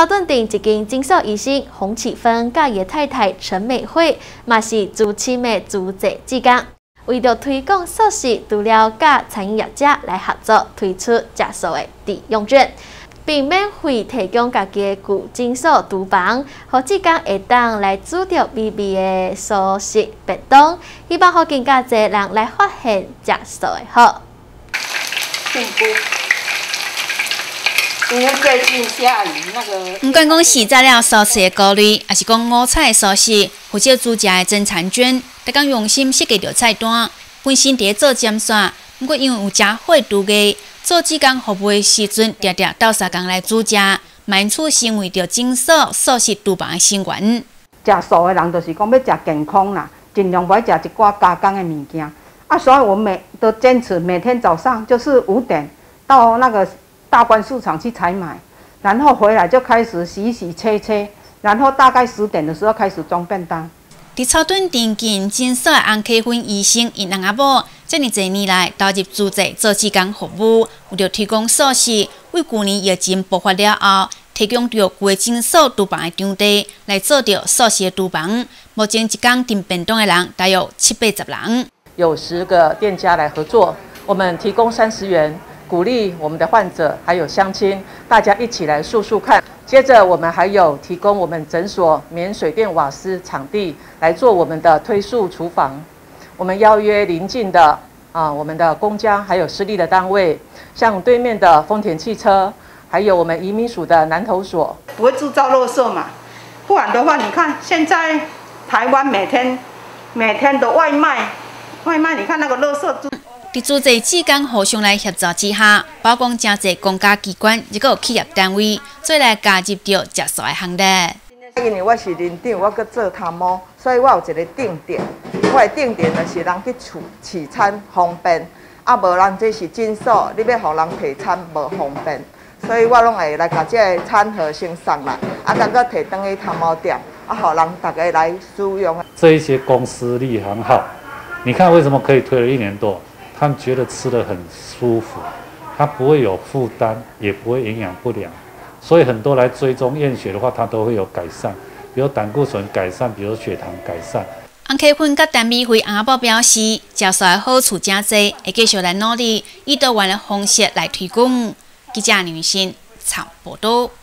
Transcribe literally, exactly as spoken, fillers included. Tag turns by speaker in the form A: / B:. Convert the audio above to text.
A: 草屯镇一间诊所医生洪启芬甲伊太太陈美惠，嘛是主亲的主治志工，为着推广素食，除了甲餐饮业者来合作推出食素的抵用券，并免费提供家己的旧诊所厨房，互志工会当来煮着美味的素食便当，希望互更加侪人来发现食素的好。
B: 幸福。 因为最近下雨，那个
C: 不管讲是材料素食的高丽，还是讲五彩的素食，或者煮食的真餐卷，大家用心设计着菜单，本身伫做尖线，不过因为有加火度嘅，做志工服务的时阵，常常斗相共来煮食，慢处成为着诊所素食厨房的成员。
B: 食素的人就是讲要食健康啦，尽量不要食一寡加工的物件。啊，所以我们每都坚持每天早上就是五点到那个 大观市场去采买，然后回来就开始洗洗切切，然后大概十点的时候开始装便当。
C: 伫草屯镇近诊所的洪启芬医生因翁仔某，这么多年来投入资助做志工服务，为着提供素食，为去年疫情爆发了后，提供着规诊所厨房的场地来做着素食的厨房。目前一天订便当的人大约七八十人，
D: 有十个店家来合作，我们提供三十元。 鼓励我们的患者还有乡亲，大家一起来数数看。接着，我们还有提供我们诊所免水电瓦斯场地来做我们的推素厨房。我们邀约邻近的啊，我们的公家还有私立的单位，像对面的丰田汽车，还有我们移民署的南投所，
B: 不会制造垃圾嘛？不然的话，你看现在台湾每天每天的外卖，外卖你看那个垃圾。
C: 伫组织志工互相来协助之下，包括真侪公家机关，亦个有企业单位，做来加入着食素的行列。
E: 因为我是林长，我搁做汤姆，所以我有一个定点。我的定点就是人去取取餐方便，啊无人这是诊所，你要互人提餐无方便，所以我拢会来把这个餐盒先送来，啊，甲搁摕转去汤姆店，啊，互人大家来使用。
F: 这一些公司力很好，你看为什么可以推了一年多？ 他们觉得吃得很舒服，它不会有负担，也不会营养不良，所以很多来追踪验血的话，它都会有改善，比如胆固醇改善，比如血糖改善。
C: 洪启芬甲陈美惠翁仔某表示，食素的好处真多，会继续来努力，以多元的方式来推广。记者林信采报道。